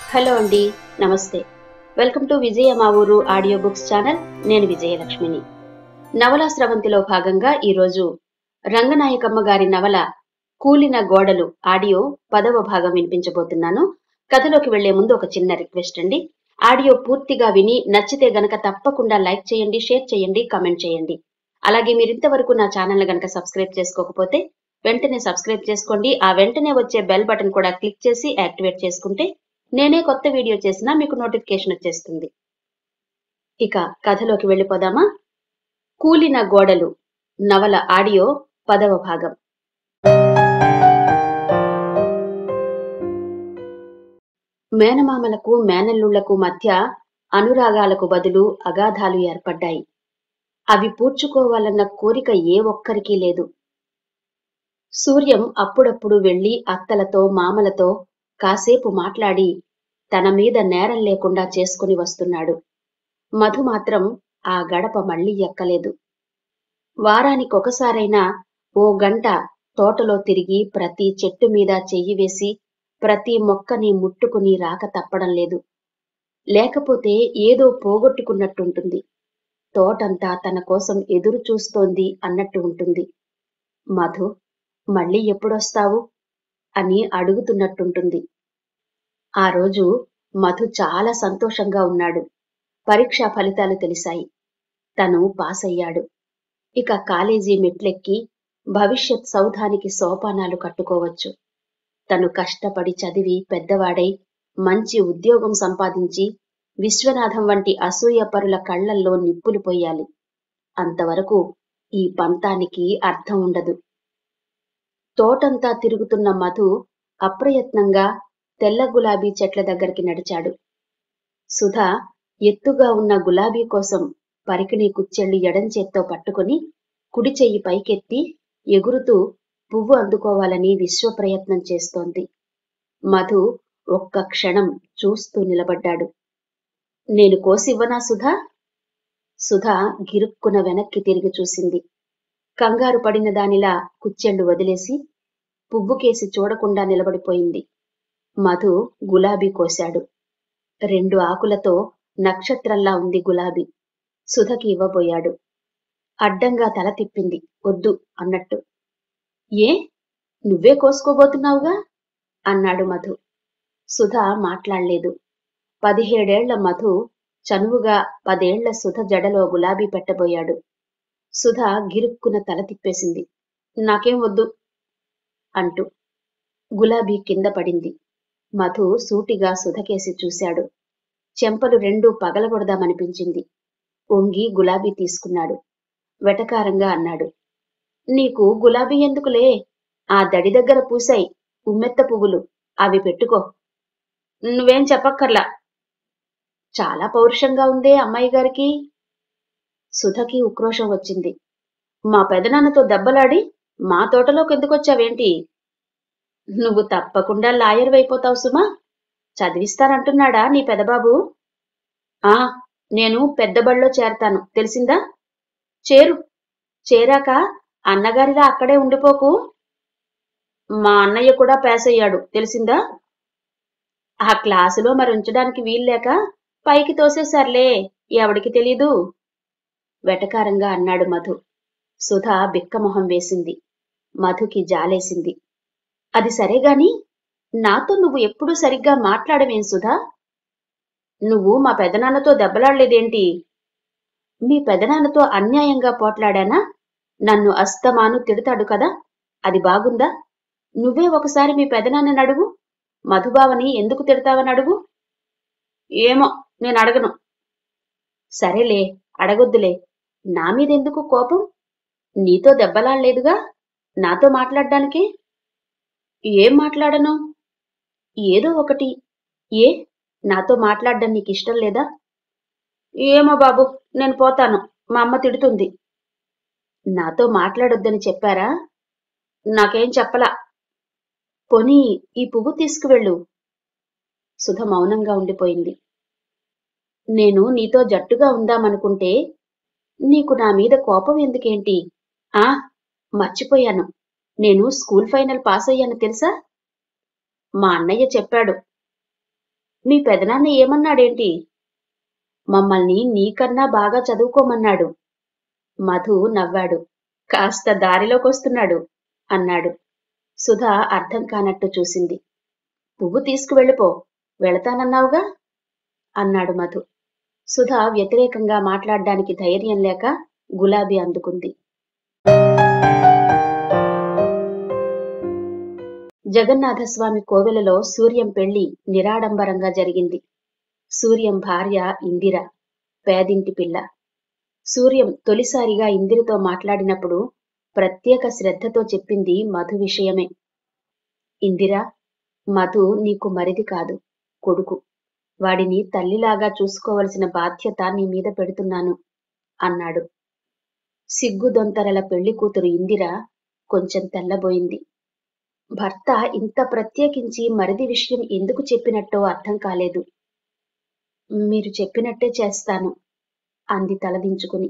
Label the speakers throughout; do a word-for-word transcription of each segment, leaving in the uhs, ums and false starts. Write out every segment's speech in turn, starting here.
Speaker 1: Hello అండి, నమస్తే. Welcome to విజయ మా ఊరు ఆడియో బుక్స్ ఛానల్. నేను విజయలక్ష్మిని. నవలా స్రవంతిలో భాగంగా ఈరోజు రంగనాయకమ్మ గారి నవల కూలిన గోడలు ఆడియో పదవ భాగం వినిపించబోతున్నాను. కథలోకి వెళ్లే ముందు ఒక చిన్న రిక్వెస్ట్ అండి. ఆడియో పూర్తిగా విని నచ్చితే గనక తప్పకుండా లైక్ చేయండి, షేర్ చేయండి, కామెంట్ చేయండి. అలాగే మీరు ఇంతవరకు నా ఛానల్ గనక సబ్స్క్రైబ్ చేసుకోకపోతే వెంటనే సబ్స్క్రైబ్ చేసుకోండి. ఆ వెంటనే వచ్చే బెల్ బటన్ కూడా క్లిక్ చేసి యాక్టివేట్ చేసుకుంటే నేనే కొత్త వీడియో చేసినా మీకు నోటిఫికేషన్ వచ్చేస్తుంది. ఇక కథలోకి వెళ్ళిపోదామా? కూలిన గోడలు నవల ఆడియో పదవ భాగం. మేనమామలకు మేనల్లుళ్లకు మధ్య అనురాగాలకు బదులు అగాధాలు ఏర్పడ్డాయి. అవి పూడ్చుకోవాలన్న కోరిక ఏ ఒక్కరికీ లేదు. సూర్యం అప్పుడప్పుడు వెళ్లి అత్తలతో మామలతో కాసేపు మాట్లాడి తన మీద నేరం లేకుండా చేసుకుని వస్తున్నాడు. మధు మాత్రం ఆ గడప మళ్లీ ఎక్కలేదు. వారానికొకసారైనా ఓ గంట తోటలో తిరిగి ప్రతి చెట్టు మీద చెయ్యి వేసి ప్రతి మొక్కని ముట్టుకుని రాక తప్పడం లేదు. లేకపోతే ఏదో పోగొట్టుకున్నట్టుంటుంది. తోటంతా తన కోసం ఎదురు చూస్తోంది అన్నట్టు ఉంటుంది. మధు, మళ్ళీ ఎప్పుడొస్తావు అని అడుగుతున్నట్టుంటుంది. ఆ రోజు మధు చాలా సంతోషంగా ఉన్నాడు. పరీక్షా ఫలితాలు తెలిసాయి. తను పాస్ అయ్యాడు. ఇక కాలేజీ మెట్లెక్కి భవిష్యత్ సౌధానికి సోపానాలు కట్టుకోవచ్చు. తను కష్టపడి చదివి పెద్దవాడై మంచి ఉద్యోగం సంపాదించి విశ్వనాథం వంటి అసూయపరుల కళ్లల్లో నిప్పులు పొయ్యాలి. అంతవరకు ఈ పంతానికి అర్థం ఉండదు. తోటంతా తిరుగుతున్న మధు అప్రయత్నంగా తెల్ల గులాబీ చెట్ల దగ్గరికి నడిచాడు. సుధ ఎత్తుగా ఉన్న గులాబీ కోసం పరికిణీ కుచ్చెళ్లు ఎడంచేత్తో పట్టుకుని కుడి చెయ్యి పైకెత్తి ఎగురుతూ పువ్వు అందుకోవాలని విశ్వప్రయత్నం చేస్తోంది. మధు ఒక్క క్షణం చూస్తూ నిలబడ్డాడు. నేను కోసివ్వనా సుధా? సుధ గిరుక్కున వెనక్కి తిరిగి చూసింది. కంగారు పడిన దానిలా కుచ్చెళ్లు వదిలేసి పువ్వుకేసి చూడకుండా నిలబడిపోయింది. మధు గులాబీ కోశాడు. రెండు ఆకులతో నక్షత్రంలా ఉంది గులాబీ. సుధకి ఇవ్వబోయాడు. అడ్డంగా తల తిప్పింది, వద్దు అన్నట్టు. ఏ, నువ్వే కోసుకోబోతున్నావుగా అన్నాడు మధు. సుధ మాట్లాడలేదు. పదిహేడేళ్ల మధు చనువుగా పదేళ్ల సుధ జడలో గులాబీ పెట్టబోయాడు. సుధ గిరుక్కున తల తిప్పేసింది, నాకేం వద్దు అంటూ. గులాబీ కింద పడింది. మధు సూటిగా సుధకేసి చూశాడు. చెంపలు రెండూ పగలగొడదామనిపించింది. ఒంగి గులాబీ తీసుకున్నాడు. వెటకారంగా అన్నాడు, నీకు గులాబీ ఎందుకులే, ఆ దడి దగ్గర పూసాయి ఉమ్మెత్త పువ్వులు, అవి పెట్టుకో. నువ్వేం చెప్పక్కర్లా. చాలా పౌరుషంగా ఉందే అమ్మాయి గారికి. సుధకి ఉక్రోషం వచ్చింది. మా పెదనాన్నతో దెబ్బలాడి మా తోటలోకి ఎందుకొచ్చావేంటి? నువ్వు తప్పకుండా లాయర్ వైపోతావు సుమా. చదివిస్తానంటున్నాడా నీ పెదబాబు? ఆ, నేను పెద్ద బళ్ళో చేరతాను, తెలిసిందా? చేరు. చేరాక అన్నగారిలా అక్కడే ఉండిపోకు. మా అన్నయ్య కూడా పాస్ అయ్యాడు, తెలిసిందా? ఆ క్లాసులో మరి ఉంచడానికి వీల్లేక పైకి తోసేశార్లే, ఎవడికి తెలీదు వెటకారంగా అన్నాడు మధు. సుధ బిక్కమొహం వేసింది. మధుకి జాలేసింది. అది సరేగాని నాతో నువ్వు ఎప్పుడూ సరిగ్గా మాట్లాడవేం సుధా? నువ్వు మా పెదనాన్నతో దెబ్బలాడలేదేంటి? మీ పెదనాన్నతో అన్యాయంగా పోట్లాడానా? నన్ను అస్తమాను తిడతాడు కదా, అది బాగుందా? నువ్వే ఒకసారి మీ పెదనాన్నని అడుగు. మధుబావని ఎందుకు తిడతావని అడుగు. ఏమో, నేను అడగను. సరేలే, అడగొద్దులే. నా మీదెందుకు కోపం? నీతో దెబ్బలాడలేదుగా, నాతో మాట్లాడ్డానికి. ఏం మాట్లాడను? ఏదో ఒకటి. ఏ, నాతో మాట్లాడడం నీకిష్టం లేదా? ఏమో బాబు, నేను పోతాను, మా అమ్మ తిడుతుంది. నాతో మాట్లాడొద్దని చెప్పారా? నాకేం చెప్పలా. పోనీ ఈ పువ్వు తీసుకువెళ్ళు. సుధ మౌనంగా ఉండిపోయింది. నేను నీతో జట్టుగా ఉందామనుకుంటే నీకు నా మీద కోపం ఎందుకేంటి? ఆ, మర్చిపోయాను, నేను స్కూల్ ఫైనల్ పాస్ అయ్యాను తెలుసా? మా అన్నయ్య చెప్పాడు. మీ పెదనాన్న ఏమన్నాడేంటి? మమ్మల్ని నీకన్నా బాగా చదువుకోమన్నాడు. మధు నవ్వాడు. కాస్త దారిలోకొస్తున్నాడు అన్నాడు. సుధ అర్థం కానట్టు చూసింది. పువ్వు తీసుకువెళ్ళిపో, వెళతానన్నావుగా అన్నాడు మధు. సుధ వ్యతిరేకంగా మాట్లాడ్డానికి ధైర్యం లేక గులాబీ అందుకుంది. జగన్నాథస్వామి కోవెలలో సూర్యం పెళ్లి నిరాడంబరంగా జరిగింది. సూర్యం భార్య ఇందిర, పేదింటి పిల్ల. సూర్యం తొలిసారిగా ఇందిరతో మాట్లాడినప్పుడు ప్రత్యేక శ్రద్ధతో చెప్పింది మధు విషయమే. ఇందిరా, మధు నీకు మరిది కాదు, కొడుకు. వాడిని తల్లిలాగా చూసుకోవలసిన బాధ్యత నీ మీద పెడుతున్నాను అన్నాడు. సిగ్గుదొంతరల పెళ్లి కూతురు ఇందిర కొంచెం తెల్లబోయింది. భర్త ఇంత ప్రత్యేకించి మరిది విషయం ఎందుకు చెప్పినట్టో అర్థం కాలేదు. మీరు చెప్పినట్టే చేస్తాను అంది తలదించుకుని.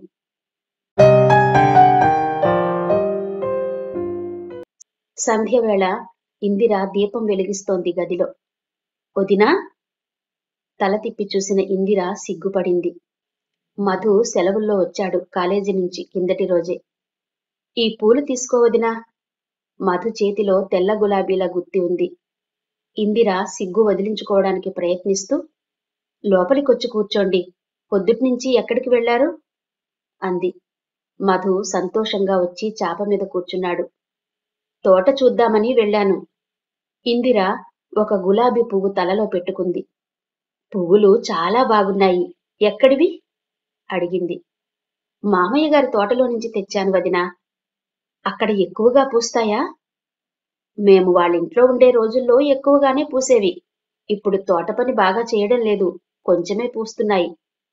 Speaker 1: సంధ్యవేళ ఇందిర దీపం వెలిగిస్తోంది గదిలో. వదినా? తల తిప్పి చూసిన ఇందిర సిగ్గుపడింది. మధు సెలవుల్లో వచ్చాడు కాలేజీ నుంచి కిందటి రోజే. ఈ పూలు తీసుకోవదినా? మధు చేతిలో తెల్ల గులాబీల గుత్తి ఉంది. ఇందిర సిగ్గు వదిలించుకోవడానికి ప్రయత్నిస్తూ, లోపలికొచ్చి కూర్చోండి, పొద్దుట్నుంచి ఎక్కడికి వెళ్లారు అంది. మధు సంతోషంగా వచ్చి చాప మీద కూర్చున్నాడు. తోట చూద్దామని వెళ్ళాను. ఇందిర ఒక గులాబీ పువ్వు తలలో పెట్టుకుంది. పువ్వులు చాలా బాగున్నాయి, ఎక్కడివి అడిగింది. మామయ్య గారి తోటలో నుంచి తెచ్చాను వదినా. అక్కడ ఎక్కువగా పూస్తాయా? మేము వాళ్ళింట్లో ఉండే రోజుల్లో ఎక్కువగానే పూసేవి. ఇప్పుడు తోట పని బాగా చేయడం లేదు, కొంచెమే పూస్తున్నాయి.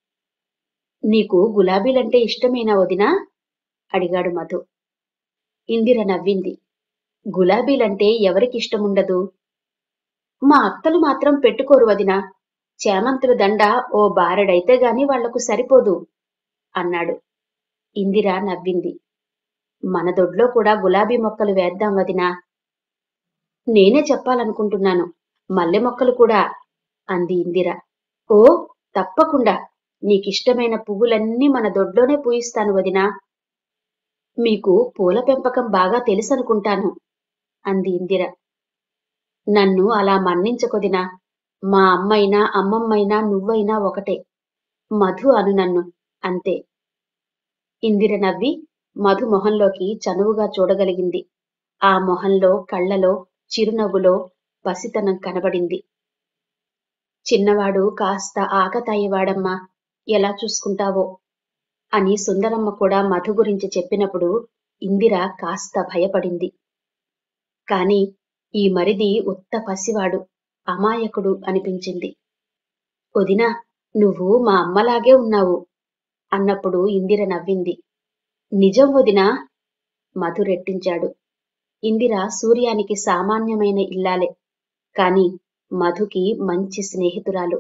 Speaker 1: నీకు గులాబీలంటే ఇష్టమేనా వదినా అడిగాడు మధు. ఇందిర నవ్వింది. గులాబీలంటే ఎవరికిష్టముండదు? మా అత్తలు మాత్రం పెట్టుకోరు వదినా. చేమంతుల దండ ఓ బారెడైతే గాని వాళ్లకు సరిపోదు అన్నాడు. ఇందిర నవ్వింది. మన దొడ్లో కూడా గులాబీ మొక్కలు వేద్దాం వదినా. నేనే చెప్పాలనుకుంటున్నాను, మల్లె మొక్కలు కూడా అంది ఇందిర. ఓ, తప్పకుండా. నీకిష్టమైన పువ్వులన్నీ మన దొడ్లోనే పూయిస్తాను వదినా. మీకు పూల పెంపకం బాగా తెలుసనుకుంటాను అంది ఇందిర. నన్ను అలా మన్నించకొదినా. మా అమ్మైనా అమ్మమ్మైనా నువ్వైనా ఒకటే. మధు అను నన్ను, అంతే. ఇందిర నవ్వి మధు మొహంలోకి చనువుగా చూడగలిగింది. ఆ మొహంలో, కళ్లలో, చిరునవ్వులో పసితనం కనబడింది. చిన్నవాడు కాస్త ఆకతాయివాడమ్మా, ఎలా చూసుకుంటావో అని సుందరమ్మ కూడా మధు గురించి చెప్పినప్పుడు ఇందిర కాస్త భయపడింది. కాని ఈ మరిది ఉత్త పసివాడు, అమాయకుడు అనిపించింది. వదినా, నువ్వు మా అమ్మలాగే ఉన్నావు అన్నప్పుడు ఇందిర నవ్వింది. నిజం వదినా, మధు రెట్టించాడు. ఇందిర సూర్యానికి సామాన్యమైన ఇల్లాలే, కాని మధుకి మంచి స్నేహితురాలు.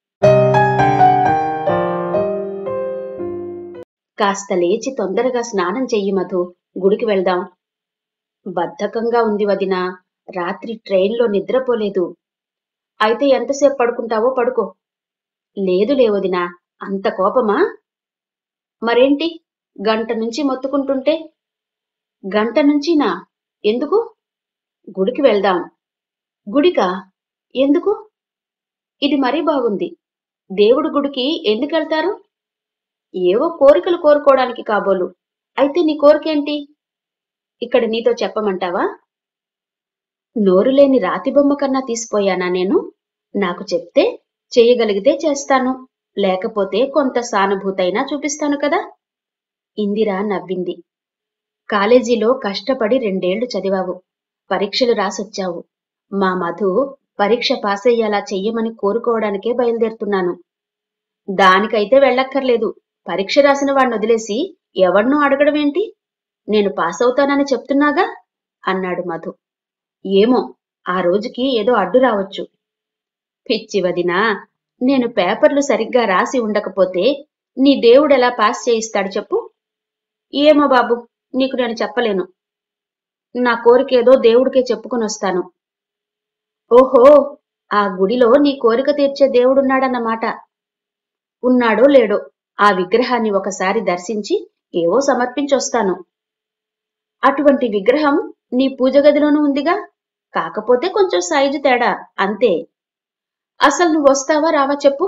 Speaker 1: కాస్త లేచి తొందరగా స్నానం చెయ్యి మధు, గుడికి వెళ్దాం. బద్ధకంగా ఉంది వదినా, రాత్రి ట్రైన్లో నిద్రపోలేదు. అయితే ఎంతసేపు పడుకుంటావో పడుకో. లేదు లేవదినా, అంత కోపమా? మరేంటి, గంట నుంచి మొత్తుకుంటుంటే? గంట నుంచినా? ఎందుకు? గుడికి వెళ్దాం. గుడికా? ఎందుకు? ఇది మరీ బాగుంది. దేవుడు గుడికి ఎందుకెళ్తారు? ఏవో కోరికలు కోరుకోవడానికి కాబోలు. అయితే నీ కోరికేంటి? ఇక్కడ నీతో చెప్పమంటావా? నోరులేని రాతిబొమ్మ కన్నా తీసిపోయానా నేను? నాకు చెప్తే చేయగలిగితే చేస్తాను, లేకపోతే కొంత సానుభూతైనా చూపిస్తాను కదా. ఇందిర నవ్వింది. కాలేజీలో కష్టపడి రెండేళ్లు చదివావు, పరీక్షలు రాసొచ్చావు. మా మధు పరీక్ష పాసయ్యేలా చెయ్యమని కోరుకోవడానికే బయలుదేరుతున్నాను. దానికైతే వెళ్ళక్కర్లేదు. పరీక్ష రాసిన వాణ్ణి వదిలేసి ఎవడ్నో అడగడమేంటి? నేను పాసవుతానని చెప్తున్నాగా అన్నాడు మధు. ఏమో, ఆ రోజుకి ఏదో అడ్డు రావచ్చు. పిచ్చి వదినా, నేను పేపర్లు సరిగ్గా రాసి ఉండకపోతే నీ దేవుడెలా పాస్ చేయిస్తాడు చెప్పు? ఏమో బాబు, నీకు నేను చెప్పలేను. నా కోరికేదో దేవుడికే చెప్పుకునొస్తాను. ఓహో, ఆ గుడిలో నీ కోరిక తీర్చే దేవుడున్నాడన్నమాట. ఉన్నాడో లేడో ఆ విగ్రహాన్ని ఒకసారి దర్శించి ఏవో సమర్పించొస్తాను. అటువంటి విగ్రహం నీ పూజ గదిలోనూ ఉందిగా, కాకపోతే కొంచెం సైజు తేడా అంతే. అసలు నువ్వొస్తావా రావా చెప్పు.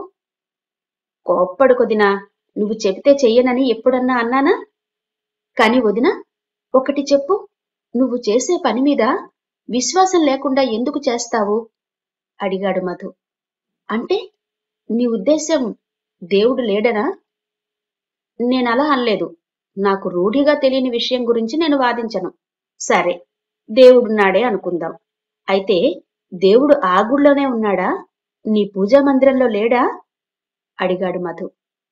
Speaker 1: కోప్పడు వదినా, నువ్వు చెబితే చెయ్యనని ఎప్పుడన్నా అన్నానా? కాని వదినా, ఒకటి చెప్పు, నువ్వు చేసే పని మీద విశ్వాసం లేకుండా ఎందుకు చేస్తావు? అడిగాడు మధు. అంటే నీ ఉద్దేశ్యం దేవుడు లేడనా? నేనలా అనలేదు. నాకు రూఢిగా తెలియని విషయం గురించి నేను వాదించను. సరే, దేవుడున్నాడే అనుకుందాం. అయితే దేవుడు ఆ గుళ్ళోనే ఉన్నాడా? నీ పూజా మందిరంలో లేడా? అడిగాడు మధు.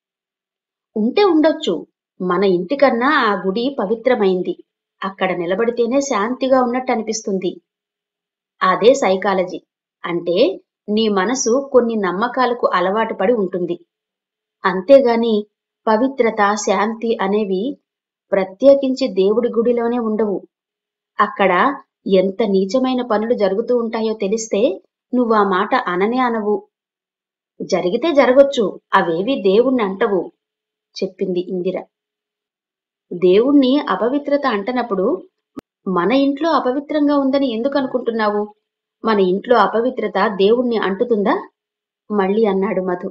Speaker 1: ఉంటే ఉండొచ్చు. మన ఇంటికన్నా ఆ గుడి పవిత్రమైంది. అక్కడ నిలబడితేనే శాంతిగా ఉన్నట్టు అనిపిస్తుంది. అదే సైకాలజీ. అంటే నీ మనసు కొన్ని నమ్మకాలకు అలవాటు పడి ఉంటుంది. అంతేగాని పవిత్రత, శాంతి అనేవి ప్రత్యేకించి దేవుడి గుడిలోనే ఉండవు. అక్కడ ఎంత నీచమైన పనులు జరుగుతూ ఉంటాయో తెలిస్తే నువ్వా మాట అననే అనవు. జరిగితే జరగొచ్చు, అవేవీ దేవుణ్ణి అంటవు, చెప్పింది ఇందిర. దేవుణ్ణి అపవిత్రత అంటనప్పుడు మన ఇంట్లో అపవిత్రంగా ఉందని ఎందుకు అనుకుంటున్నావు? మన ఇంట్లో అపవిత్రత దేవుణ్ణి అంటుతుందా? మళ్ళీ అన్నాడు మధు.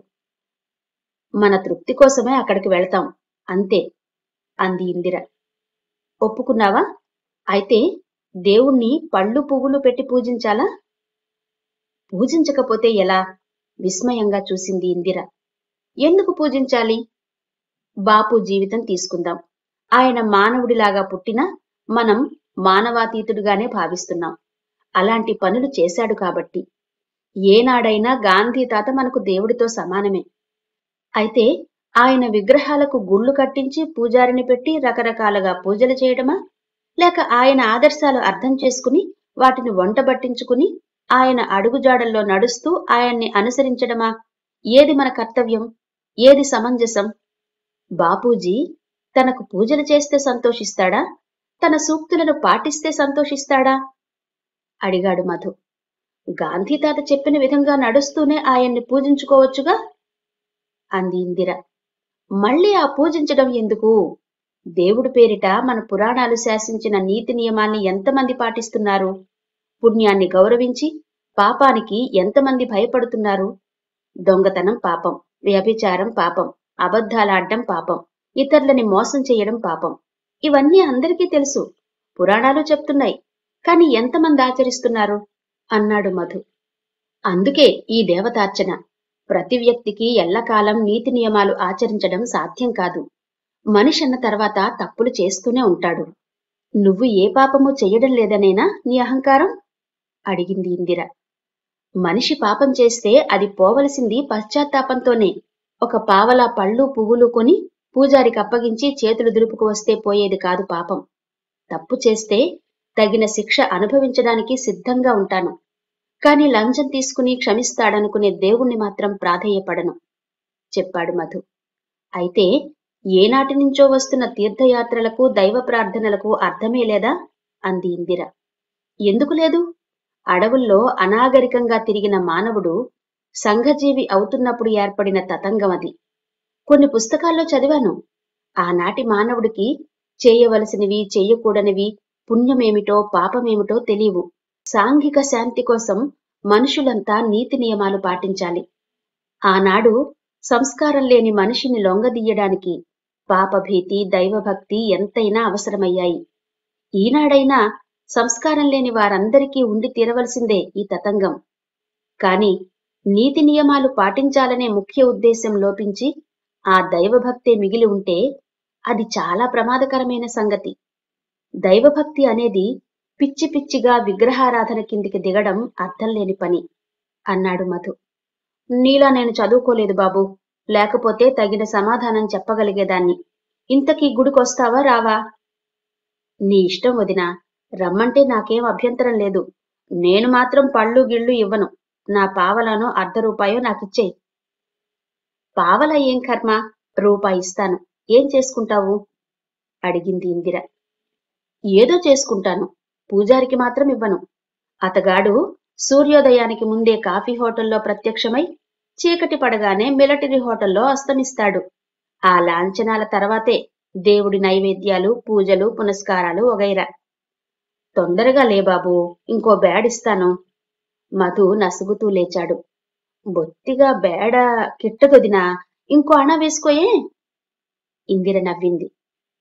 Speaker 1: మన తృప్తి కోసమే అక్కడికి వెళతాం అంతే, అంది ఇందిర. ఒప్పుకున్నావా? అయితే దేవుణ్ణి పళ్ళు పువ్వులు పెట్టి పూజించాలా? పూజించకపోతే ఎలా? విస్మయంగా చూసింది ఇందిర. ఎందుకు పూజించాలి? బాపు జీవితం తీసుకుందాం. ఆయన మానవుడిలాగా పుట్టినా మనం మానవాతీతుడుగానే భావిస్తున్నాం. అలాంటి పనులు చేశాడు కాబట్టి. ఏనాడైనా గాంధీ తాత మనకు దేవుడితో సమానమే. అయితే ఆయన విగ్రహాలకు గుళ్ళు కట్టించి పూజారిని పెట్టి రకరకాలుగా పూజలు చేయడమా? లేక ఆయన ఆదర్శాలు అర్థం చేసుకుని వాటిని వంటబట్టించుకుని ఆయన అడుగుజాడల్లో నడుస్తూ ఆయన్ని అనుసరించడమా? ఏది మన కర్తవ్యం? ఏది సమంజసం? బాపూజీ తనకు పూజలు చేస్తే సంతోషిస్తాడా? తన సూక్తులను పాటిస్తే సంతోషిస్తాడా? అడిగాడు మధు. గాంధీ తాత చెప్పిన విధంగా నడుస్తూనే ఆయన్ని పూజించుకోవచ్చుగా, అంది ఇందిర. మళ్ళీ ఆ పూజించడం ఎందుకు? దేవుడి పేరిట మన పురాణాలు శాసించిన నీతి నియమాల్ని ఎంతమంది పాటిస్తున్నారు? పుణ్యాన్ని గౌరవించి పాపానికి ఎంతమంది భయపడుతున్నారు? దొంగతనం పాపం, వ్యభిచారం పాపం, అబద్ధాలాడ్డం పాపం, ఇతరులని మోసం చేయడం పాపం. ఇవన్నీ అందరికీ తెలుసు, పురాణాలు చెప్తున్నాయి. కాని ఎంతమంది ఆచరిస్తున్నారు? అన్నాడు మధు. అందుకే ఈ దేవతార్చన. ప్రతి వ్యక్తికి ఎల్లకాలం నీతి నియమాలు ఆచరించడం సాధ్యం కాదు. మనిషన్న తర్వాత తప్పులు చేస్తూనే ఉంటాడు. నువ్వు ఏ పాపము చెయ్యడం లేదనేనా నీ అహంకారం? అడిగింది ఇందిర. మనిషి పాపం చేస్తే అది పోవలసింది పశ్చాత్తాపంతోనే. ఒక పావలా పళ్ళు పువ్వులు కొని పూజారికి అప్పగించి చేతులు దులుపుకు వస్తే పోయేది కాదు పాపం. తప్పు చేస్తే తగిన శిక్ష అనుభవించడానికి సిద్ధంగా ఉంటాను. కాని లంచం తీసుకుని క్షమిస్తాడనుకునే దేవుణ్ణి మాత్రం ప్రాధేయపడను, చెప్పాడు మధు. అయితే ఏనాటి నుంచో వస్తున్న తీర్థయాత్రలకు దైవ ప్రార్థనలకు అర్థమే లేదా? అంది ఇందిర. ఎందుకు లేదు? అడవుల్లో అనాగరికంగా తిరిగిన మానవుడు సంఘజీవి అవుతున్నప్పుడు ఏర్పడిన తతంగం అది. కొన్ని పుస్తకాల్లో చదివాను. ఆనాటి మానవుడికి చేయవలసినవి చెయ్యకూడనివి, పుణ్యమేమిటో పాపమేమిటో తెలియవు. సాంఘిక శాంతి కోసం మనుషులంతా నీతి నియమాలు పాటించాలి. ఆనాడు సంస్కారం లేని మనిషిని లొంగదీయడానికి పాపభీతి, దైవభక్తి ఎంతైనా అవసరమయ్యాయి. ఈనాడైనా సంస్కారం లేని వారందరికీ ఉండి తీరవలసిందే ఈ తతంగం. కాని నీతి నియమాలు పాటించాలనే ముఖ్య ఉద్దేశం లోపించి ఆ దైవభక్తే మిగిలి ఉంటే అది చాలా ప్రమాదకరమైన సంగతి. దైవభక్తి అనేది పిచ్చి పిచ్చిగా విగ్రహారాధన కిందికి దిగడం అర్థం లేని పని, అన్నాడు మధు. నీలా నేను చదువుకోలేదు బాబూ, లేకపోతే తగిన సమాధానం చెప్పగలిగేదాన్ని. ఇంతకీ గుడికొస్తావా రావా? నీ ఇష్టం వదినా, రమ్మంటే నాకేం అభ్యంతరం లేదు. నేను మాత్రం పళ్ళు గిళ్ళు ఇవ్వను. నా పావలానో అర్ధ రూపాయో నాకిచ్చేయ్. పావలా ఏం కర్మ, రూపాయి ఇస్తాను. ఏం చేసుకుంటావు? అడిగింది ఇందిర. ఏదో చేసుకుంటాను, పూజారికి మాత్రం ఇవ్వను. అతగాడు సూర్యోదయానికి ముందే కాఫీ హోటల్లో ప్రత్యక్షమై చీకటి పడగానే మిలిటరీ హోటల్లో అస్తమిస్తాడు. ఆ లాంఛనాల తర్వాతే దేవుడి నైవేద్యాలు, పూజలు, పునస్కారాలు వగైరా. తొందరగా లే బాబూ, ఇంకో బేడిస్తాను. మధు నసుగుతూ లేచాడు. బొత్తిగా బేడ కిట్టదొదినా, ఇంకో అణ వేసుకోయే. ఇందిర నవ్వింది.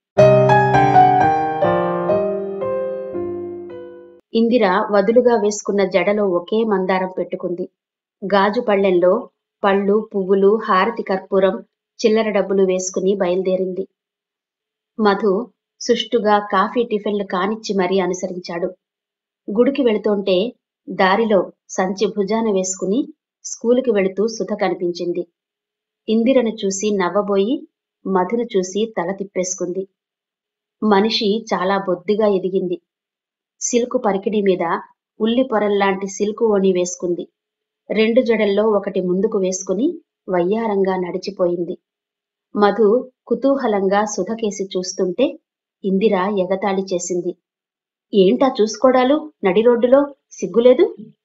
Speaker 1: ఇందిర వదులుగా వేసుకున్న జడలో ఒకే మందారం పెట్టుకుంది. గాజు పళ్ళెంలో పళ్ళు, పువ్వులు, హారతి కర్పూరం, చిల్లర డబ్బులు వేసుకుని బయలుదేరింది. మధు సుష్టుగా కాఫీ టిఫిన్లు కానిచ్చి మరీ అనుసరించాడు. గుడికి వెళుతోంటే దారిలో సంచి భుజాన వేసుకుని స్కూలుకి వెళుతూ సుధ కనిపించింది. ఇందిరను చూసి నవ్వబోయి మధును చూసి తల తిప్పేసుకుంది. మనిషి చాలా బొద్దుగా ఎదిగింది. సిల్కు పరికిడి మీద ఉల్లి పొరల్లాంటి సిల్కు ఓణి వేసుకుంది. రెండు జడల్లో ఒకటి ముందుకు వేసుకుని వయ్యారంగా నడిచిపోయింది. మధు కుతూహలంగా సుధకేసి చూస్తుంటే ఇందిర ఎగతాళి చేసింది. ఏంటా చూసుకోడాలు నడి రోడ్డులో, సిగ్గులేదు?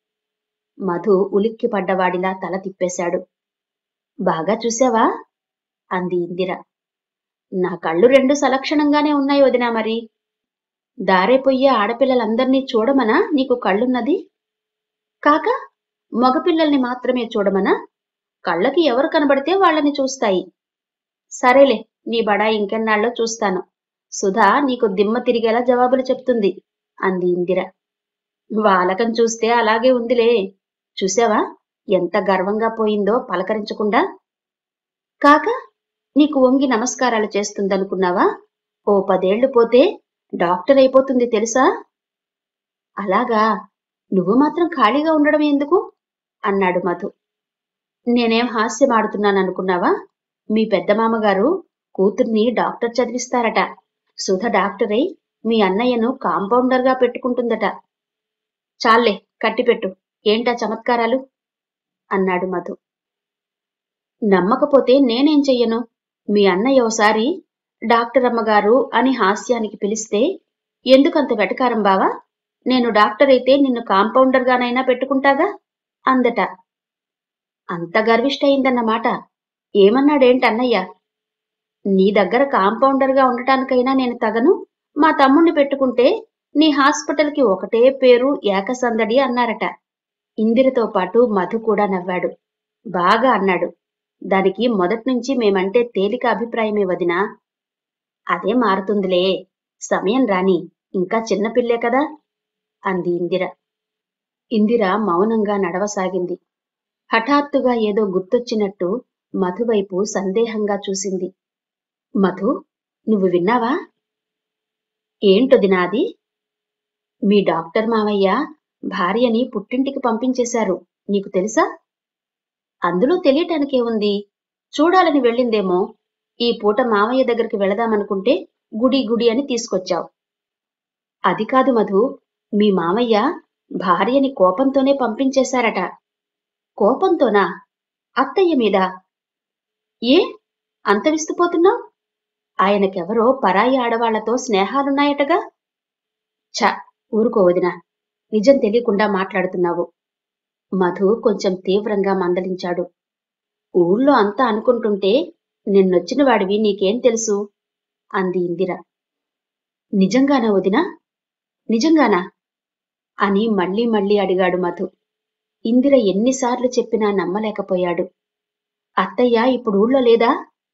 Speaker 1: మధు ఉలిక్కి పడ్డవాడిలా తల తిప్పేశాడు. బాగా చూశావా? అంది ఇందిర. నా కళ్ళు రెండు సలక్షణంగానే ఉన్నాయి వదినా. మరి దారే పొయ్యే ఆడపిల్లలందర్నీ చూడమనా నీకు కళ్ళున్నది? కాక మగపిల్లల్ని మాత్రమే చూడమనా? కళ్ళకి ఎవరు కనబడితే వాళ్ళని చూస్తాయి. సరేలే, నీ బడా ఇంకెన్నాళ్ళో చూస్తాను. సుధా నీకు దిమ్మ తిరిగేలా జవాబులు చెప్తుంది అంది ఇందిర. వాలకం చూస్తే అలాగే ఉందిలే. చూసావా ఎంత గర్వంగా పోయిందో పలకరించకుండా? కాక నీకు వంగి నమస్కారాలు చేస్తుందనుకున్నావా? ఓ పదేళ్లు పోతే డాక్టర్ అయిపోతుంది తెలుసా? అలాగా, నువ్వు మాత్రం ఖాళీగా ఉండడం ఎందుకు? అన్నాడు మధు. నేనేం హాస్యమాడుతున్నాననుకున్నావా? మీ పెద్దమామగారు కూతుర్ని డాక్టర్ చదివిస్తారట. సుధ డాక్టరై మీ అన్నయ్యను కాంపౌండర్గా పెట్టుకుంటుందట. చాల్లే, కట్టిపెట్టు. ఏంటా చమత్కారాలు? అన్నాడు మధు. నమ్మకపోతే నేనేం చెయ్యను? మీ అన్నయ్య ఓసారి డాక్టర్ అమ్మగారు అని హాస్యానికి పిలిస్తే ఎందుకంత వెటకారం బావా? నేను డాక్టర్ అయితే నిన్ను కాంపౌండర్గానైనా పెట్టుకుంటాగా అందట. అంత గర్విష్టయిందన్నమాట. ఏమన్నాడేంటన్నయ్య? నీ దగ్గర కాంపౌండర్గా ఉండటానికైనా నేను తగను, మా తమ్ముణ్ణి పెట్టుకుంటే నీ హాస్పిటల్కి ఒకటే పేరు, ఏకసందడి అన్నారట. ఇందిరతో పాటు మధు కూడా నవ్వాడు. బాగా అన్నాడు. దానికి మొదట్నుంచి మేమంటే తేలిక అభిప్రాయమే వదినా. అదే మారుతుందిలే, సమయం రాని, ఇంకా చిన్నపిల్లే కదా అంది ఇందిర. ఇందిర మౌనంగా నడవసాగింది. హఠాత్తుగా ఏదో గుర్తొచ్చినట్టు మధువైపు సందేహంగా చూసింది. మధు, నువ్వు విన్నావా? ఏంటొదినాది? మీ డాక్టర్ మావయ్య భార్యని పుట్టింటికి పంపించేశారు. నీకు తెలుసా? అందులో తెలియటానికే ఉంది. చూడాలని వెళ్ళిందేమో. ఈ పూట మావయ్య దగ్గరికి వెళదామనుకుంటే గుడి గుడి అని తీసుకొచ్చావు. అది కాదు మధు, మీ మావయ్య భార్యని కోపంతోనే పంపించేశారట. కోపంతోనా? అత్తయ్య మీద? ఏ అంత విస్తుపోతున్నావు? ఆయనకెవరో పరాయి ఆడవాళ్లతో స్నేహాలున్నాయటగా. ఛ, ఊరుకోవదినా, నిజం తెలియకుండా మాట్లాడుతున్నావు. మధు కొంచెం తీవ్రంగా మందలించాడు. ఊళ్ళో అంతా అనుకుంటుంటే నిన్నొచ్చిన వాడివి నీకేం తెలుసు అంది ఇందిర. నిజంగానా వదినా? నిజంగానా అని మళ్లీ మళ్లీ అడిగాడు మధు. ఇందిర ఎన్నిసార్లు చెప్పినా నమ్మలేకపోయాడు. అత్తయ్య ఇప్పుడు ఊళ్ళో లేదా?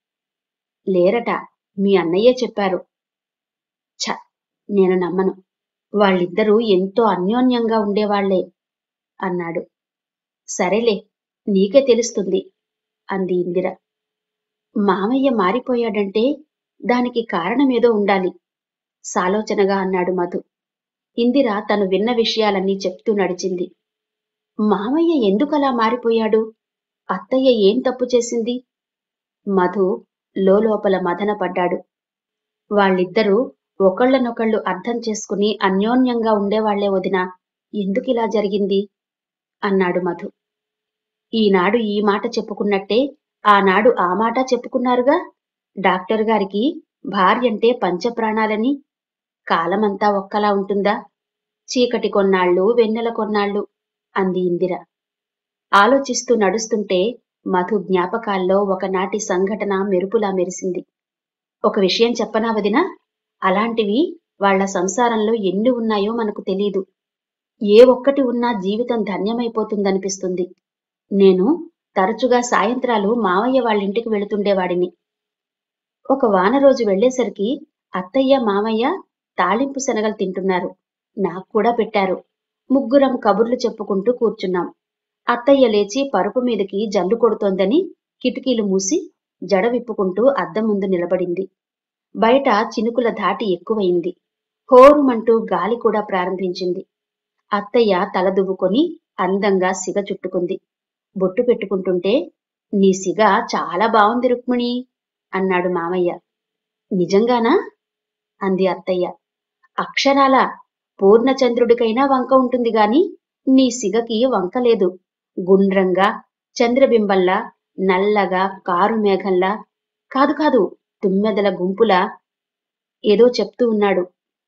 Speaker 1: లేరట, మీ అన్నయ్యే చెప్పారు. ఛ, నేను నమ్మను. వాళ్ళిద్దరూ ఎంతో అన్యోన్యంగా ఉండేవాళ్లే అన్నాడు. సరేలే, నీకే తెలుస్తుంది అంది ఇందిర. మామయ్య మారిపోయాడంటే దానికి కారణమేదో ఉండాలి సాలోచనగా అన్నాడు మధు. ఇందిర తను విన్న విషయాలన్నీ చెప్తూ నడిచింది. మామయ్య ఎందుకలా మారిపోయాడు? అత్తయ్య ఏం తప్పు చేసింది? మధు లోలోపల మదన పడ్డాడు. వాళ్ళిద్దరూ ఒకళ్లనొకళ్ళు అర్థం చేసుకుని అన్యోన్యంగా ఉండేవాళ్లే వదినా. ఎందుకిలా జరిగింది అన్నాడు మధు. ఈనాడు ఈ మాట చెప్పుకున్నట్టే ఆనాడు ఆ మాట చెప్పుకున్నారుగా. డాక్టర్ గారికి భార్యంటే పంచప్రాణాలని. కాలమంతా ఒక్కలా ఉంటుందా? చీకటి కొన్నాళ్ళు, వెన్నెల కొన్నాళ్ళు. అంది ఇందిర. ఆలోచిస్తూ నడుస్తుంటే మధు జ్ఞాపకాల్లో ఒకనాటి సంఘటన మెరుపులా మెరిసింది. ఒక విషయం చెప్పనా వదినా? అలాంటివి వాళ్ల సంసారంలో ఎన్ని ఉన్నాయో మనకు తెలీదు. ఏ ఒక్కటి ఉన్నా జీవితం ధన్యమైపోతుందనిపిస్తుంది. నేను తరచుగా సాయంత్రాలు మావయ్య వాళ్ళింటికి వెళుతుండేవాడిని. ఒక వాన రోజు వెళ్లేసరికి అత్తయ్య మామయ్య తాళింపు శనగలు తింటున్నారు. నాక్కూడా పెట్టారు. ముగ్గురం కబుర్లు చెప్పుకుంటూ కూర్చున్నాం. అత్తయ్య లేచి పరుపు మీదకి జల్లు కొడుతోందని కిటికీలు మూసి జడ విప్పుకుంటూ అద్దం ముందు నిలబడింది. బయట చినుకుల ధాటి ఎక్కువయింది. హోరుమంటూ గాలి కూడా ప్రారంభించింది. అత్తయ్య తల దువ్వుకొని అందంగా సిగ చుట్టుకుంది. బొట్టు పెట్టుకుంటుంటే, నీ సిగ చాలా బావుంది రుక్మిణి అన్నాడు మామయ్య. నిజంగానా? అంది అత్తయ్య. అక్షరాల పూర్ణచంద్రుడికైనా వంక ఉంటుంది గాని నీ సిగకి వంకలేదు. గుండ్రంగా, చంద్రబింబంలా, నల్లగా, కారు మేఘంలా, కాదు కాదు తుమ్మెదల గుంపులా ఏదో చెప్తూ ఉన్నాడు.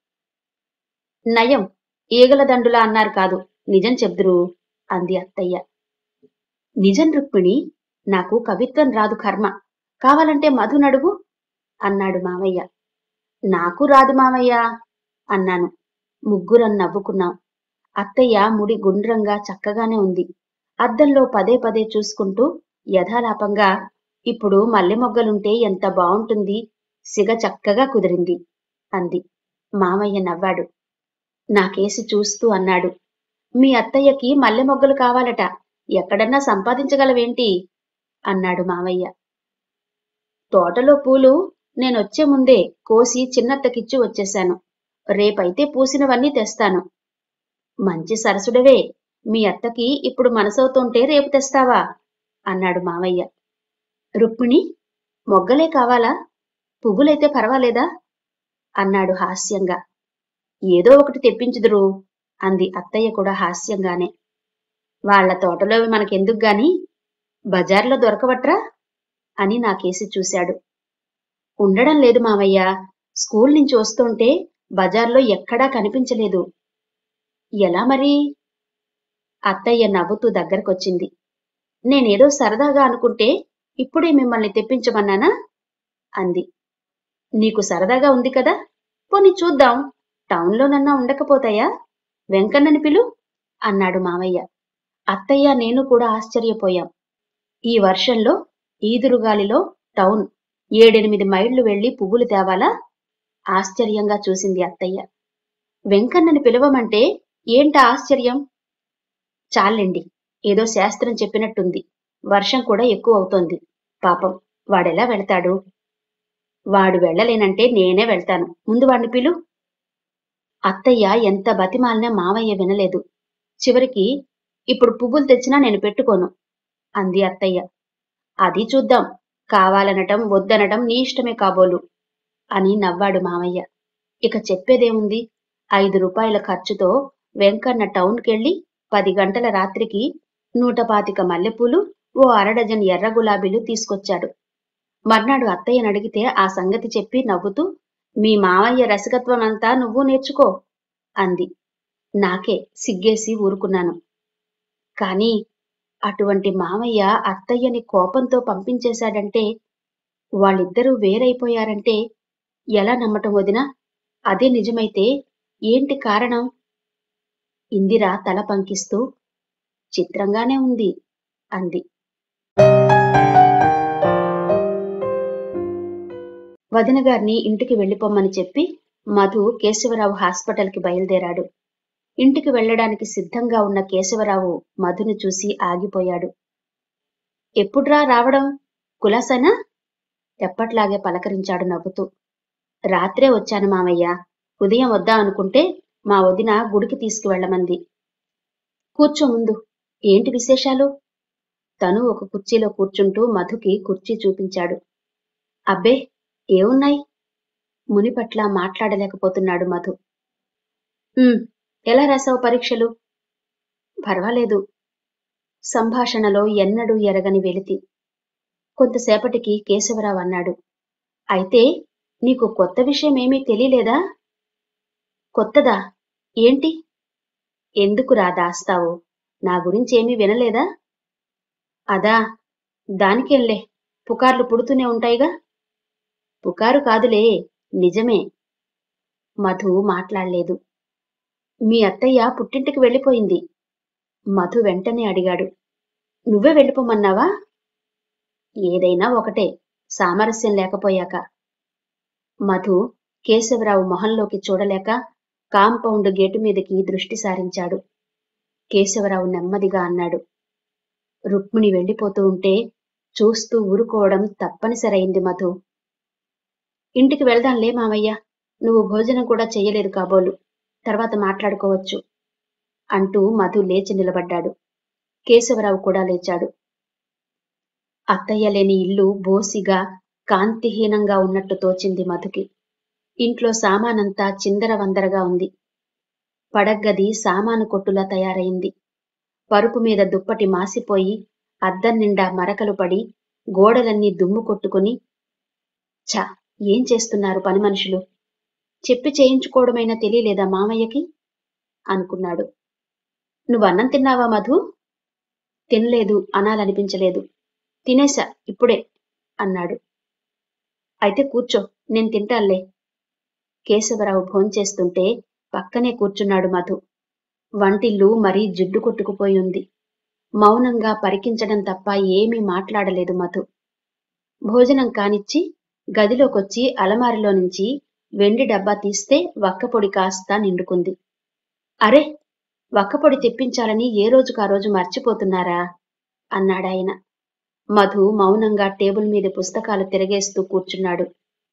Speaker 1: నయం, ఈగల దండులా అన్నారు కాదు, నిజం చెప్దురు అంది అత్తయ్య. నిజం రుక్మిణి, నాకు కవిత్వం రాదు కర్మ. కావాలంటే మధునడుగు అన్నాడు మామయ్య. నాకు రాదు మామయ్య అన్నాను. ముగ్గురం నవ్వుకున్నాం. అత్తయ్య ముడి గుండ్రంగా చక్కగానే ఉంది. అద్దంలో పదే పదే చూసుకుంటూ యథాలాపంగా, ఇప్పుడు మల్లె మొగ్గలుంటే ఎంత బావుంటుంది, సిగ చక్కగా కుదిరింది అంది. మామయ్య నవ్వాడు. నాకేసి చూస్తూ అన్నాడు, మీ అత్తయ్యకి మల్లె మొగ్గలు కావాలట, ఎక్కడన్నా సంపాదించగలవేంటి అన్నాడు మామయ్య. తోటలో పూలు నేనొచ్చే ముందే కోసి చిన్నత్తకిచ్చి వచ్చేశాను. రేపైతే పూసినవన్నీ తెస్తాను. మంచి సరసుడవే, మీ అత్తకి ఇప్పుడు మనసవుతుంటే రేపు తెస్తావా అన్నాడు మామయ్య. రుక్మిణి, మొగ్గలే కావాలా, పువ్వులైతే పర్వాలేదా అన్నాడు హాస్యంగా. ఏదో ఒకటి తెప్పించుదురు అంది అత్తయ్య కూడా హాస్యంగానే. వాళ్ల తోటలోవి మనకెందుకుగాని, బజార్లో దొరకవట్రా అని నాకేసి చూశాడు. ఉండడం లేదు మామయ్య, స్కూల్ నుంచి వస్తుంటే బజార్లో ఎక్కడా కనిపించలేదు. ఎలా మరి? అత్తయ్య నవ్వుతూ దగ్గరకొచ్చింది. నేనేదో సరదాగా అనుకుంటే ఇప్పుడే మిమ్మల్ని తెప్పించమన్నానా అంది. నీకు సరదాగా ఉంది కదా, పోనీ చూద్దాం, టౌన్లోనన్నా ఉండకపోతాయా, వెంకన్నని పిలు అన్నాడు మామయ్య. అత్తయ్య నేను కూడా ఆశ్చర్యపోయాం. ఈ వర్షంలో ఈదురుగాలిలో టౌన్ ఏడెనిమిది మైళ్లు వెళ్లి పువ్వులు తేవాలా? ఆశ్చర్యంగా చూసింది అత్తయ్య. వెంకన్నని పిలవమంటే ఏంట ఆశ్చర్యం? చాలండి, ఏదో శాస్త్రం చెప్పినట్టుంది. వర్షం కూడా ఎక్కువ అవుతోంది. పాపం, వాడెలా వెళ్తాడు? వాడు వెళ్లలేనంటే నేనే వెళ్తాను, ముందు వాడిని పిలు. అత్తయ్య ఎంత బతిమాలినా మావయ్య వినలేదు. చివరికి, ఇప్పుడు పువ్వులు తెచ్చినా నేను పెట్టుకోను అంది అత్తయ్య. అది చూద్దాం, కావాలనటం వద్దనటం నీ ఇష్టమే కాబోలు అని నవ్వాడు మామయ్య. ఇక చెప్పేదేముంది, ఐదు రూపాయల ఖర్చుతో వెంకన్న టౌన్కెళ్లి పది గంటల రాత్రికి నూట పాతిక మల్లెపూలు, ఓ అరడజన్ ఎర్ర గులాబీలు తీసుకొచ్చాడు. మర్నాడు అత్తయ్యనడిగితే ఆ సంగతి చెప్పి నవ్వుతూ, మీ మావయ్య రసికత్వమంతా నువ్వు నేర్చుకో అంది. నాకే సిగ్గేసి ఊరుకున్నాను. కాని అటువంటి మామయ్య అత్తయ్యని కోపంతో పంపించేశాడంటే, వాళ్ళిద్దరూ వేరైపోయారంటే ఎలా నమ్మటం వదినా? అదే నిజమైతే ఏంటి కారణం? ఇందిర తల పంకిస్తూ, చిత్రంగానే ఉంది అంది. వదినగారిని ఇంటికి వెళ్ళిపోమ్మని చెప్పి మధు కేశవరావు హాస్పిటల్కి బయలుదేరాడు. ఇంటికి వెళ్లడానికి సిద్ధంగా ఉన్న కేశవరావు మధుని చూసి ఆగిపోయాడు. ఎప్పుడ్రా రావడం, కులాసనా? ఎప్పట్లాగే పలకరించాడు నవ్వుతూ. రాత్రే వచ్చాను మామయ్య, ఉదయం వద్దా అనుకుంటే మా వదిన గుడికి తీసుకువెళ్లమంది. కూర్చో ముందు, ఏంటి విశేషాలు? తను ఒక కుర్చీలో కూర్చుంటూ మధుకి కుర్చీ చూపించాడు. అబ్బే, ఏమున్నాయి? మునిపట్ల మాట్లాడలేకపోతున్నాడు మధు. ఎలా రాశావు పరీక్షలు? పర్వాలేదు. సంభాషణలో ఎన్నడూ ఎరగని వెలితి. కొంతసేపటికి కేశవరావు అన్నాడు, అయితే నీకు కొత్త విషయమేమీ తెలియలేదా? కొత్తదా? ఏంటి? ఎందుకురా దాస్తావు? నా గురించి ఏమీ వినలేదా? అదా, దానికేంలే, పుకార్లు పుడుతూనే ఉంటాయిగా. పుకారు కాదులే, నిజమే. మధు మాట్లాడలేదు. మీ అత్తయ్య పుట్టింటికి వెళ్ళిపోయింది. మధు వెంటనే అడిగాడు. నువ్వే వెళ్ళిపోమన్నావా? ఏదైనా ఒకటే, సామరస్యం లేకపోయాక. మధు కేశవరావు మొహంలోకి చూడలేక కాంపౌండ్ గేటు మీదకి దృష్టి సారించాడు. కేశవరావు నెమ్మదిగా అన్నాడు. రుక్మిణి వెళ్ళిపోతూ ఉంటే చూస్తూ ఊరుకోవడం తప్పనిసరైంది మధు. ఇంటికి వెళ్దాంలే మామయ్య, నువ్వు భోజనం కూడా చెయ్యలేదు కాబోలు, తర్వాత మాట్లాడుకోవచ్చు అంటూ మధు లేచి నిలబడ్డాడు. కేశవరావు కూడా లేచాడు. అత్తయ్య లేని ఇల్లు బోసిగా, కాంతిహీనంగా ఉన్నట్టు తోచింది మధుకి. ఇంట్లో సామానంతా చిందరవందరగా ఉంది. పడగ్గది సామాను కొట్టులా తయారైంది. పరుపు మీద దుప్పటి మాసిపోయి అద్దం నిండా మరకలు పడి గోడలన్నీ దుమ్ము కొట్టుకుని, ఛ, ఏం చేస్తున్నారు పని మనుషులు? చెప్పి చేయించుకోవడమైనా తెలియలేదా మామయ్యకి అనుకున్నాడు. నువ్వన్నం తిన్నావా మధు? తినలేదు అనాలనిపించలేదు. తినేశా ఇప్పుడే అన్నాడు. అయితే కూర్చో, నేను తింటాన్లే. కేశవరావు భోంచేస్తుంటే పక్కనే కూర్చున్నాడు మధు. వంటిల్లు మరీ జిడ్డు కొట్టుకుపోయి ఉంది. మౌనంగా పరికించడం తప్ప ఏమీ మాట్లాడలేదు మధు. భోజనం కానిచ్చి గదిలోకొచ్చి అలమారిలో నుంచి వెండి డబ్బా తీస్తే వక్కపొడి కాస్తా నిండుకుంది. అరే, వక్కపొడి తెప్పించాలని ఏ రోజుకా రోజు మర్చిపోతున్నారా అన్నాడాయన. మధు మౌనంగా టేబుల్ మీద పుస్తకాలు తిరగేస్తూ కూర్చున్నాడు.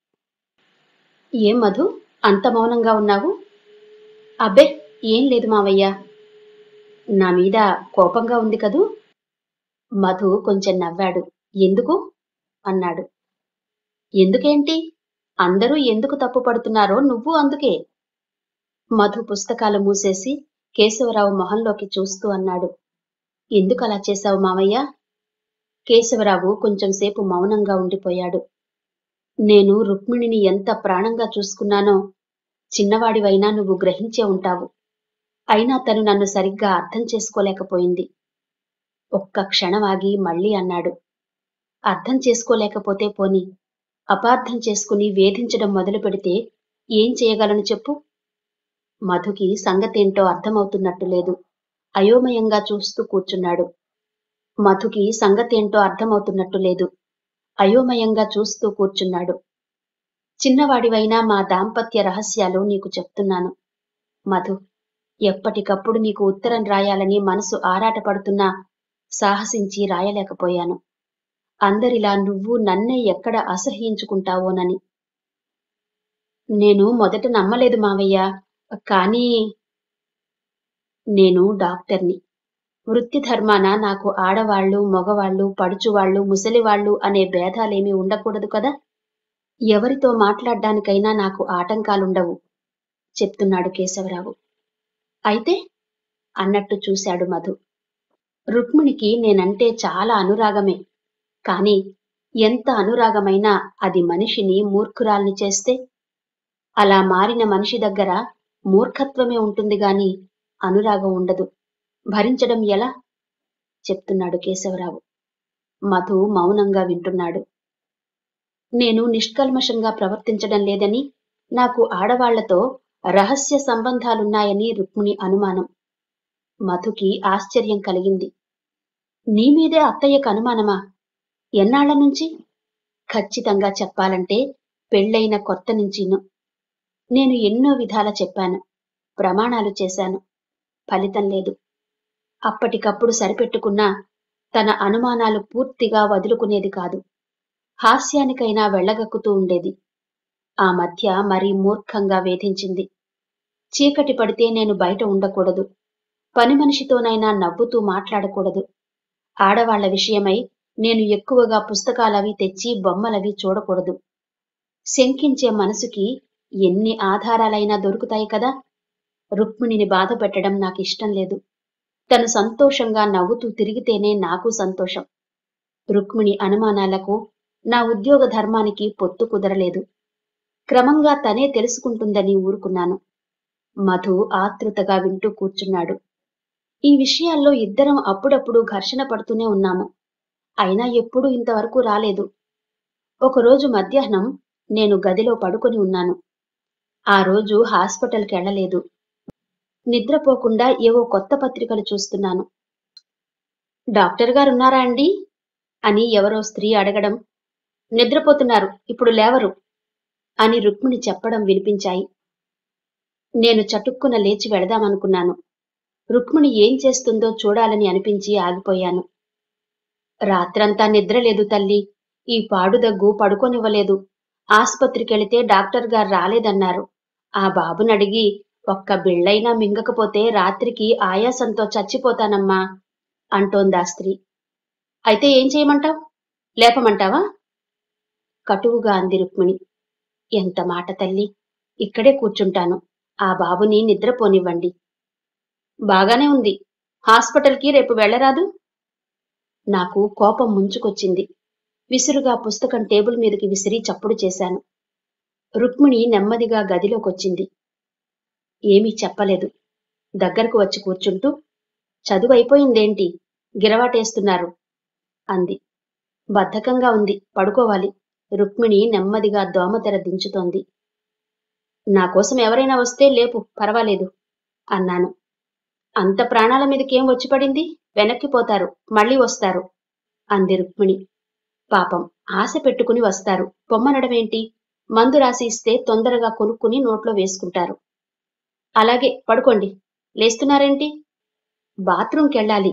Speaker 1: ఏం మధు, అంత మౌనంగా ఉన్నావు? అబ్బే, ఏం లేదు మావయ్య. నా మీద కోపంగా ఉంది కదూ? మధు కొంచెం నవ్వాడు. ఎందుకు అన్నాడు. ఎందుకేంటి? అందరూ ఎందుకు తప్పు పడుతున్నారో నువ్వు అందుకే. మధు పుస్తకాలు మూసేసి కేశవరావు మొహంలోకి చూస్తూ అన్నాడు. ఎందుకలా చేశావు మావయ్య? కేశవరావు కొంచెంసేపు మౌనంగా ఉండిపోయాడు. నేను రుక్మిణిని ఎంత ప్రాణంగా చూసుకున్నానో చిన్నవాడివైనా నువ్వు గ్రహించే ఉంటావు. అయినా తను నన్ను సరిగ్గా అర్థం చేసుకోలేకపోయింది. ఒక్క క్షణమాగి మళ్ళీ అన్నాడు. అర్థం చేసుకోలేకపోతే పోని, అపార్థం చేసుకుని వేధించడం మొదలు పెడితే ఏం చేయగలను చెప్పు? మధుకి సంగతేంటో అర్థమవుతున్నట్టు లేదు. అయోమయంగా చూస్తూ కూర్చున్నాడు. మధుకి సంగతేంటో అర్థమవుతున్నట్టు లేదు. అయోమయంగా చూస్తూ కూర్చున్నాడు. చిన్నవాడివైనా మా దాంపత్య రహస్యాలు నీకు చెప్తున్నాను. మధు, ఎప్పటికప్పుడు నీకు ఉత్తరం రాయాలని మనసు ఆరాటపడుతున్నా సాహసించి రాయలేకపోయాను. అందరిలా నువ్వు నన్నే ఎక్కడ అసహ్యించుకుంటావోనని. నేను మొదట నమ్మలేదు మావయ్య, కానీ నేను డాక్టర్ని. వృత్తి ధర్మాన నాకు ఆడవాళ్లు, మగవాళ్లు, పడుచువాళ్లు, ముసలివాళ్లు అనే భేదాలేమీ ఉండకూడదు కదా. ఎవరితో మాట్లాడ్డానికైనా నాకు ఆటంకాలుండవు చెప్తున్నాడు కేశవరావు. అయితే అన్నట్టు చూశాడు మధు. రుక్మిణికి నేనంటే చాలా అనురాగమే. కాని ఎంత అనురాగమైనా అది మనిషిని మూర్ఖురాల్ని చేస్తే? అలా మారిన మనిషి దగ్గర మూర్ఖత్వమే ఉంటుంది గాని అనురాగం ఉండదు. భరించడం ఎలా చెప్తున్నాడు కేశవరావు. మధు మౌనంగా వింటున్నాడు. నేను నిష్కల్మషంగా ప్రవర్తించడం లేదని, నాకు ఆడవాళ్లతో రహస్య సంబంధాలున్నాయని రుక్మిణి అనుమానం. మధుకి ఆశ్చర్యం కలిగింది. నీమీదే అత్తయ్యకు అనుమానమా? ఎన్నాళ్ల నుంచి? ఖచ్చితంగా చెప్పాలంటే పెళ్లైన కొత్త నుంచీను. నేను ఎన్నో విధాల చెప్పాను, ప్రమాణాలు చేశాను. ఫలితం లేదు. అప్పటికప్పుడు సరిపెట్టుకున్నా తన అనుమానాలు పూర్తిగా వదులుకునేది కాదు. హాస్యానికైనా వెళ్లగక్కుతూ ఉండేది. ఆ మధ్య మరీ మూర్ఖంగా వేధించింది. చీకటి పడితే నేను బయట ఉండకూడదు. పని మనిషితోనైనా నవ్వుతూ మాట్లాడకూడదు. ఆడవాళ్ల విషయమై నేను ఎక్కువగా పుస్తకాలవి తెచ్చి బొమ్మలవి చూడకూడదు. శంకించే మనసుకి ఎన్ని ఆధారాలైనా దొరుకుతాయి కదా. రుక్మిణిని బాధ పెట్టడం నాకిష్టం లేదు. తను సంతోషంగా నవ్వుతూ తిరిగితేనే నాకు సంతోషం. రుక్మిణి అనుమానాలకు నా ఉద్యోగ ధర్మానికి పొత్తు కుదరలేదు. క్రమంగా తనే తెలుసుకుంటుందని ఊరుకున్నాను. మధు ఆతృతగా వింటూ కూర్చున్నాడు. ఈ విషయాల్లో ఇద్దరం అప్పుడప్పుడు ఘర్షణ పడుతూనే ఉన్నాము. అయినా ఎప్పుడూ ఇంతవరకు రాలేదు. ఒకరోజు మధ్యాహ్నం నేను గదిలో పడుకొని ఉన్నాను. ఆ రోజు హాస్పిటల్‌కెళ్ళలేదు. నిద్రపోకుండా ఏవో కొత్త పత్రికలు చూస్తున్నాను. డాక్టర్ గారున్నారా అండీ? అని ఎవరో స్త్రీ అడగడం, నిద్రపోతున్నారు, ఇప్పుడు లేవరు అని రుక్మిణి చెప్పడం వినిపించాయి. నేను చటుక్కున లేచి వెళదామనుకున్నాను. రుక్మిణి ఏం చేస్తుందో చూడాలని అనిపించి ఆగిపోయాను. రాత్రంతా నిద్రలేదు తల్లీ. ఈ పాడుదగ్గు పడుకోనివ్వలేదు. ఆస్పత్రికెళితే డాక్టర్ గారు రాలేదన్నారు. ఆ బాబునడిగి ఒక్క బిళ్ళైనా మింగకపోతే రాత్రికి ఆయాసంతో చచ్చిపోతానమ్మా అంటోందా స్త్రీ. అయితే ఏం చేయమంటావ్? లేపమంటావా? కటువుగా అంది రుక్మిణి. ఎంత మాట తల్లీ. ఇక్కడే కూర్చుంటాను. ఆ బాబుని నిద్రపోనివ్వండి. బాగానే ఉంది. హాస్పిటల్‌కి రేపు వెళ్ళరాదు? నాకు కోపం ముంచుకొచ్చింది. విసురుగా పుస్తకం టేబుల్ మీదకి విసిరి చప్పుడు చేశాను. రుక్మిణి నెమ్మదిగా గదిలోకొచ్చింది. ఏమీ చెప్పలేదు. దగ్గరకు వచ్చి కూర్చుంటూ, చదువయిపోయిందేంటి? గిరవాటేస్తున్నారు అంది. బద్ధకంగా ఉంది, పడుకోవాలి. రుక్మిణి నెమ్మదిగా దోమతెర దించుతోంది. నాకోసం ఎవరైనా వస్తే లేపు, పర్వాలేదు అన్నాను. అంత ప్రాణాల మీదకేం వచ్చి పడింది? వెనక్కిపోతారు, మళ్ళీ వస్తారు అంది రుక్మిణి. పాపం, ఆశ పెట్టుకుని వస్తారు, పొమ్మనడమేంటి? మందు రాసి ఇస్తే తొందరగా కొనుక్కుని నోట్లో వేసుకుంటారు. అలాగే, పడుకోండి. లేస్తున్నారేంటి? బాత్రూంకెళ్ళాలి.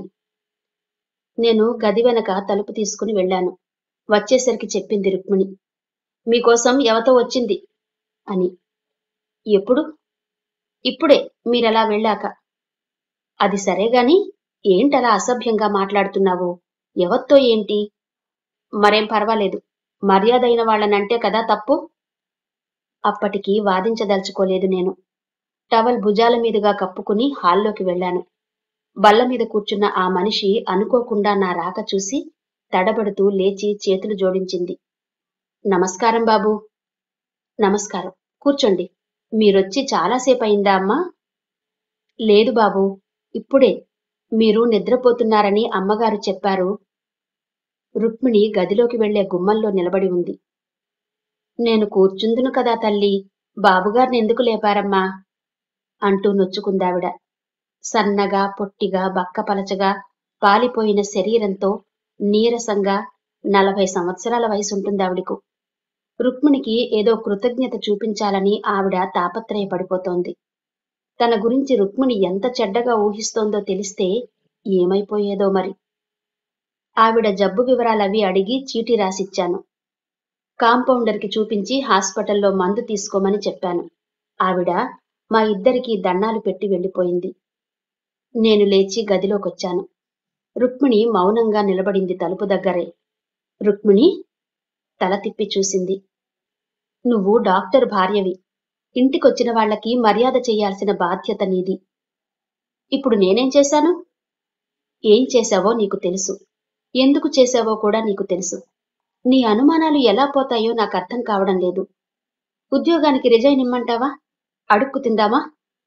Speaker 1: నేను గది వెనక తలుపు తీసుకుని వెళ్ళాను. వచ్చేసరికి చెప్పింది రుక్మిణి. మీకోసం ఎవతో వచ్చింది అని. ఎప్పుడు? ఇప్పుడే, మీరలా వెళ్ళాక. అది సరేగాని, ఏంటలా అసభ్యంగా మాట్లాడుతున్నావు? ఎవత్తో ఏంటి? మరేం పర్వాలేదు. మర్యాదైన వాళ్ళనంటే కదా తప్పు? అప్పటికి వాదించదలుచుకోలేదు నేను. టవల్ భుజాల మీదుగా కప్పుకుని హాల్లోకి వెళ్ళాను. బల్లమీద కూర్చున్న ఆ మనిషి అనుకోకుండా నా రాక చూసి తడబడుతూ లేచి చేతులు జోడించింది. నమస్కారం బాబూ. నమస్కారం. కూర్చోండి. మీరొచ్చి చాలాసేపయిందా అమ్మా? లేదు బాబూ, ఇప్పుడే. మీరు నిద్రపోతున్నారని అమ్మగారు చెప్పారు. రుక్మిణి గదిలోకి వెళ్లే గుమ్మంలో నిలబడి ఉంది. నేను కూర్చుందును కదా తల్లీ, బాబుగారిని ఎందుకు లేపారమ్మా అంటూ నొచ్చుకుందావిడ. సన్నగా, పొట్టిగా, బక్కపలచగా, పాలిపోయిన శరీరంతో, నీరసంగా, నలభై సంవత్సరాల వయసుంటుందావిడకు. రుక్మిణికి ఏదో కృతజ్ఞత చూపించాలని ఆవిడ తాపత్రయపడిపోతోంది. తన గురించి రుక్మిణి ఎంత చెడ్డగా ఊహిస్తోందో తెలిస్తే ఏమైపోయేదో మరి. ఆవిడ జబ్బు వివరాలవి అడిగి చీటీ రాసిచ్చాను. కాంపౌండర్కి చూపించి హాస్పిటల్లో మందు తీసుకోమని చెప్పాను. ఆవిడ మా ఇద్దరికీ దణ్ణాలు పెట్టి వెళ్ళిపోయింది. నేను లేచి గదిలోకొచ్చాను. రుక్మిణి మౌనంగా నిలబడింది తలుపు దగ్గరే. రుక్మిణి తల తిప్పి చూసింది. నువ్వు డాక్టర్ భార్యవి. ఇంటికొచ్చిన వాళ్లకి మర్యాద చెయ్యాల్సిన బాధ్యత నీది. ఇప్పుడు నేనేం చేశాను? ఏం చేశావో నీకు తెలుసు. ఎందుకు చేశావో కూడా నీకు తెలుసు. నీ అనుమానాలు ఎలా పోతాయో నాకర్థం కావడం లేదు. ఉద్యోగానికి రిజైన్ ఇమ్మంటావా? అడుక్కు తిందామా?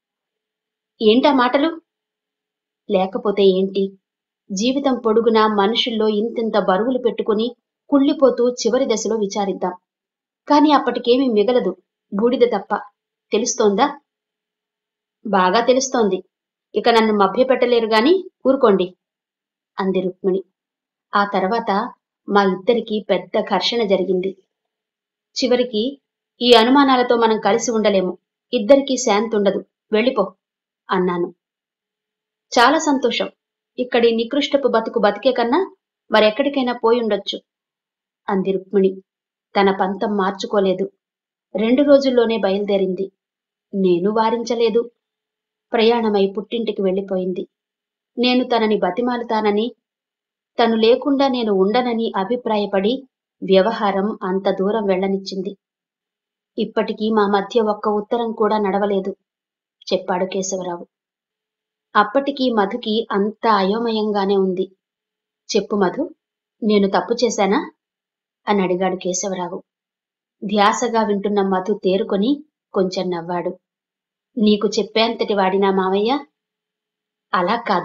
Speaker 1: ఏంటా మాటలు? లేకపోతే ఏంటి? జీవితం పొడుగునా మనుషుల్లో ఇంతింత బరువులు పెట్టుకుని కుళ్ళిపోతూ చివరి దశలో విచారిద్దాం. కాని అప్పటికేమీ మిగలదు, బూడిద తప్ప. తెలుస్తోందా? బాగా తెలుస్తోంది. ఇక నన్ను మభ్యపెట్టలేరు గాని ఊరుకోండి అంది రుక్మిణి. ఆ తర్వాత మా ఇద్దరికీ పెద్ద ఘర్షణ జరిగింది. చివరికి, ఈ అనుమానాలతో మనం కలిసి ఉండలేము. ఇద్దరికీ శాంతుండదు. వెళ్ళిపో అన్నాను. చాలా సంతోషం. ఇక్కడి నికృష్టపు బతుకు బతికే కన్నా మరెక్కడికైనా పోయుండొచ్చు అంది రుక్మిణి. తన పంతం మార్చుకోలేదు. రెండు రోజుల్లోనే బయలుదేరింది. నేను వారించలేదు. ప్రయాణమై పుట్టింటికి వెళ్ళిపోయింది. నేను తనని బతిమాలుతానని, తను లేకుండా నేను ఉండనని అభిప్రాయపడి వ్యవహారం అంత దూరం వెళ్ళనిచ్చింది. ఇప్పటికీ మా మధ్య ఒక్క ఉత్తరం కూడా నడవలేదు చెప్పాడు కేశవరావు. అప్పటికీ మధుకి అంత అయోమయంగానే ఉంది. చెప్పు మధు, నేను తప్పు చేశానా అని అడిగాడు కేశవరావు. ధ్యాసగా వింటున్న మధు తేరుకొని కొంచెం నవ్వాడు. నీకు చెప్పేంతటి వాడినా మావయ్య? అలా కాదు,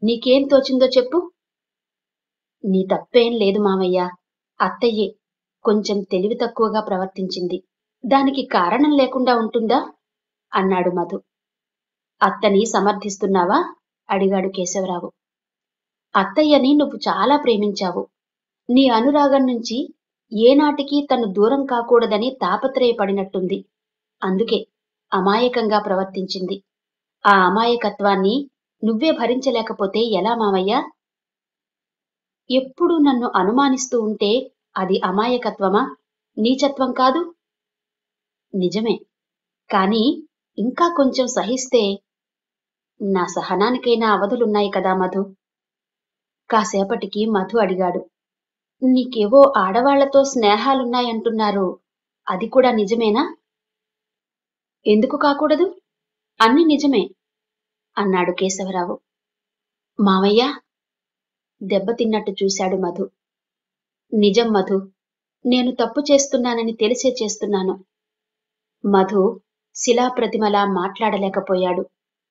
Speaker 1: నీకేం తోచిందో చెప్పు. నీ తప్పేం లేదు మామయ్య. అత్తయ్యే కొంచెం తెలివి తక్కువగా ప్రవర్తించింది. దానికి కారణం లేకుండా ఉంటుందా? అన్నాడు మధు. అత్తని సమర్థిస్తున్నావా? అడిగాడు కేశవరావు. అత్తయ్యని నువ్వు చాలా ప్రేమించావు. నీ అనురాగం నుంచి ఏనాటికి తను దూరం కాకూడదని తాపత్రయపడినట్టుంది. అందుకే అమాయకంగా ప్రవర్తించింది. ఆ అమాయకత్వాన్ని నువ్వే భరించలేకపోతే ఎలా మామయ్య? ఎప్పుడూ నన్ను అనుమానిస్తూ ఉంటే అది అమాయకత్వమా, నీచత్వం కాదు? నిజమే. కాని ఇంకా కొంచెం సహిస్తే. నా సహనానికైనా అవధులున్నాయి కదా మధు. కాసేపటికి మధు అడిగాడు. నీకేవో ఆడవాళ్లతో స్నేహాలున్నాయంటున్నారు. అది కూడా నిజమేనా? ఎందుకు కాకూడదు? అన్ని నిజమే అన్నాడు కేశవరావు. మావయ్య దెబ్బతిన్నట్టు చూశాడు మధు. నిజం మధు. నేను తప్పు చేస్తున్నానని తెలిసే చేస్తున్నాను. మధు శిలాప్రతిమలా మాట్లాడలేకపోయాడు.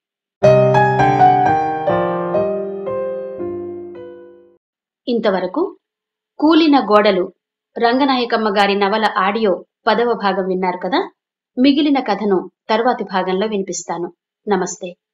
Speaker 1: ఇంతవరకు కూలిన గోడలు రంగనాయకమ్మ గారి నవల ఆడియో పదవ భాగం విన్నారు కదా. మిగిలిన కథను తరువాతి భాగంలో వినిపిస్తాను. నమస్తే.